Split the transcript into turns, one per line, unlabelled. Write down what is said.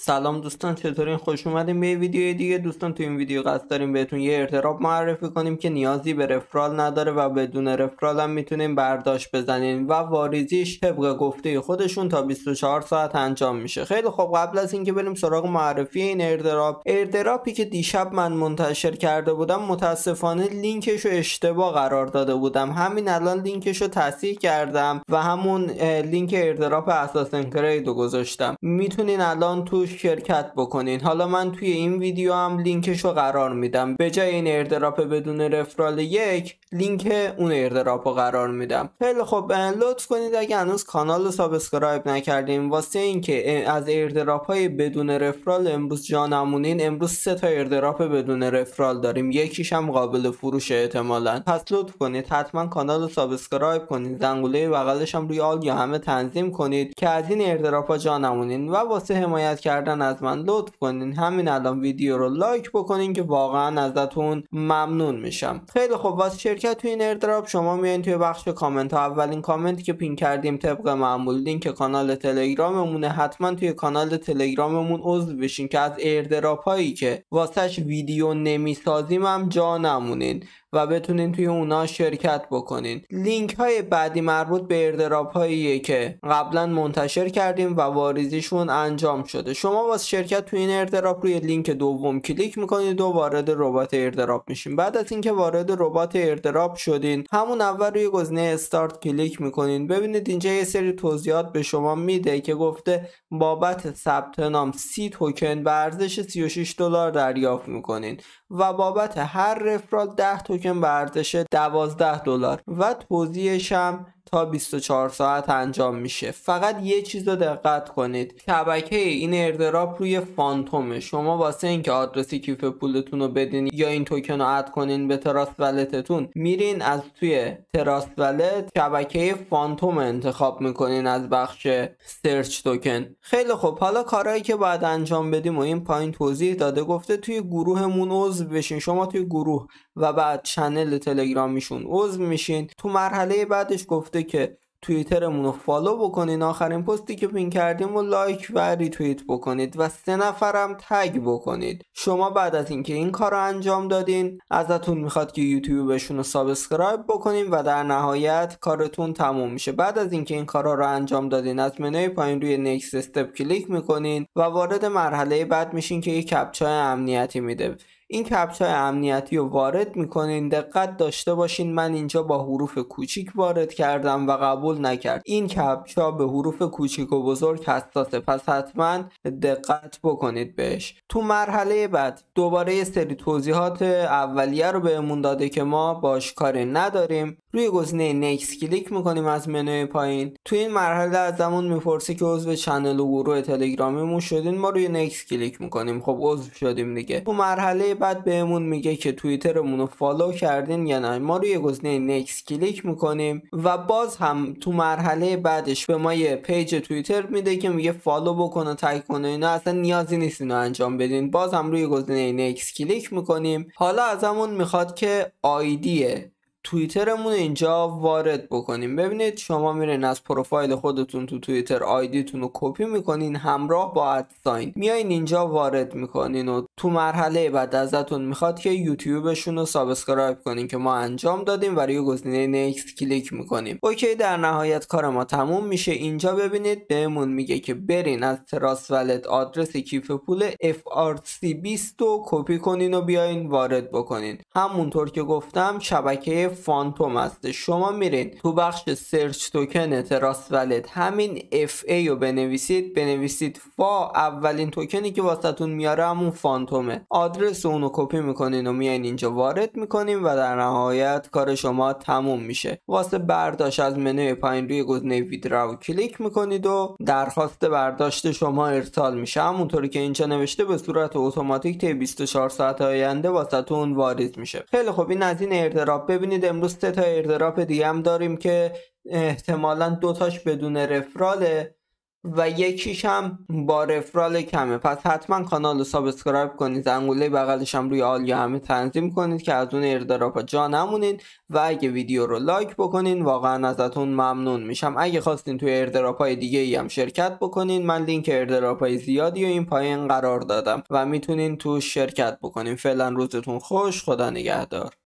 سلام دوستان، چطورین؟ خوش اومدین به ویدیو دیگه. دوستان تو این ویدیو قصد داریم بهتون یه ایردراپ معرفی کنیم که نیازی به رفرال نداره و بدون رفرال هم میتونین برداشت بزنین و واریزیش طبق گفته خودشون تا 24 ساعت انجام میشه. خیلی خب، قبل از اینکه بریم سراغ معرفی این ایردراپی که دیشب من منتشر کرده بودم، متاسفانه لینکش رو اشتباه قرار داده بودم. همین الان لینکش رو تصحیح کردم و همون لینک ایردراپ اساسن کرید رو گذاشتم. میتونین الان توش شرکت بکنین. حالا من توی این ویدیو هم لینکش رو قرار میدم. به جای این ایردراپ بدون رفرال یک، لینک اون ایردراپ رو قرار میدم. خیلی خب، لطف کنید اگه هنوز کانال رو سابسکرایب نکردین واسه اینکه از ایردراپ های بدون رفرال امروز جا نمونین. امروز 3 تا ایردراپ بدون رفرال داریم، یکیش هم قابل فروشه احتمالاً. پس لطف کنید حتما کانال رو سابسکرایب کنید، زنگوله بغلش هم روی آل یا همه تنظیم کنید که از این ایردراپ ها جا نمونین. و واسه حمایت کردن از من لطف کنین همین الان ویدیو رو لایک بکنین که واقعا ازتون ممنون میشم. خیلی خب، واسه شرکت توی این ایردراپ شما میایین توی بخش کامنت ها. اولین کامنتی که پین کردیم طبق معمول لینک کانال تلگراممونه. حتما توی کانال تلگراممون عضو بشین که از ایردراپ هایی که واسهش ویدیو نمیسازیم هم جا نمونین و بتونین توی اونا شرکت بکنین. لینک های بعدی مربوط به ایردراپ هاییه که قبلا منتشر کردیم و واریزیشون انجام شده. شما واسه شرکت توی این ایردراپ روی لینک دوم کلیک میکنید و وارد ربات ایردراپ میشین. بعد از اینکه وارد ربات ایردراپ شدین، همون اول روی گزینه استارت کلیک میکنین. ببینید اینجا یه سری توضیحات به شما میده که گفته بابت ثبت نام 30 توکن به ارزش $36 دریافت میکنین و بابت هر رفرال 10 توکن به ارزش $12 و توزیعش هم تا 24 ساعت انجام میشه. فقط یه چیز رو دقت کنید، شبکه این ایردراپ روی فانتومه. شما واسه اینکه آدرس کیف پولتون رو بدین یا این توکن رو اد کنین به تراست ولتتون، میرین از توی تراست ولت شبکه فانتوم انتخاب میکنین از بخش سرچ توکن. خیلی خب، حالا کارهایی که باید انجام بدیم و این پایین توضیح داده. گفته توی گروهمون عضو بشین. شما توی گروه و بعد چنل تلگرامیشون عضو میشین. تو مرحله بعدش گفته که توییترمون رو فالو بکنین، آخرین پستی که پین کردیم و لایک و ریتوییت بکنید و 3 نفرم تگ بکنید. شما بعد از اینکه این کار رو انجام دادین، ازتون میخواد که یوتیوبشون رو سابسکرایب بکنین و در نهایت کارتون تموم میشه. بعد از اینکه این کارا رو انجام دادین، از منوی پایین روی نیکست استپ کلیک میکنین و وارد مرحله بعد میشین که یک کپچای امنیتی میده. این کپچای امنیتی رو وارد میکنین. دقت داشته باشین من اینجا با حروف کوچیک وارد کردم و قبول نکرد. این کپچا به حروف کوچیک و بزرگ حساسه، پس حتما دقت بکنید بهش. تو مرحله بعد دوباره یه سری توضیحات اولیه رو بهمون داده که ما باش کاری نداریم. روی گزینه نیکس کلیک میکنیم از منوی پایین. تو این مرحله ازمون میپرسه که عضو چنل و گروه تلگرامیمون شدین. ما روی نیکس کلیک میکنیم. خب عضو شدیم دیگه. تو مرحله بعد بهمون میگه که توییترمون رو فالو کردین یا نه. ما روی گزینه نیکس کلیک میکنیم و باز هم تو مرحله بعدش به ما یه پیج توییتر میده که میگه فالو بکنه، تگ کنه. اینا اصلا نیازی نیست اینو انجام بدین. باز هم روی گزینه نیکس کلیک میکنیم. حالا ازمون میخواد که آیدی توییترمون اینجا وارد بکنیم. ببینید شما میرین از پروفایل خودتون تو توییتر آیدیتون رو کپی میکنین همراه با ادساین، میایین اینجا وارد میکنین و تو مرحله بعد ازتون میخواد که یوتیوبشون رو سابسکرایب کنین که ما انجام دادیم و روی گزینه نیکست کلیک میکنیم. اوکی، در نهایت کار ما تموم میشه. اینجا ببینید بهمون میگه که برین از تراست ولت آدرس کیف پول FRC20 رو کپی کنین و بیاین وارد بکنین. همونطور که گفتم شبکه فانتوم هست. شما میرین تو بخش سرچ توکن تراست ولت همین FA رو بنویسید فا، اولین توکنی که واسهتون میاره همون فانتومه. آدرس اونو کپی میکنین و میایین اینجا وارد میکنین و در نهایت کار شما تموم میشه. واسه برداشت از منوی پایین روی گزینه ویدراو کلیک میکنید و درخواست برداشت شما ارسال میشه. همونطوری که اینجا نوشته به صورت اتوماتیک طی 24 ساعت آینده واسهتون واریز میشه. خیلی خوب، این از این ایردراپ. ببینید امروز 3 تا ایردراپ دیگه هم داریم که احتمالاً 2 تاش بدون رفراله و یکیش هم با رفرال کمه. پس حتما کانال رو سابسکرایب کنید، زنگوله بغلش هم روی آل یا همه تنظیم کنید که از اون ایردراپ جا نمونین و اگه ویدیو رو لایک بکنین واقعا ازتون ممنون میشم. اگه خواستین توی ایردراپ های دیگه ای هم شرکت بکنین، من لینک ایردراپ های زیادی و این پایین قرار دادم و میتونین توش شرکت بکنین. فعلا روزتون خوش، خدا نگهدار.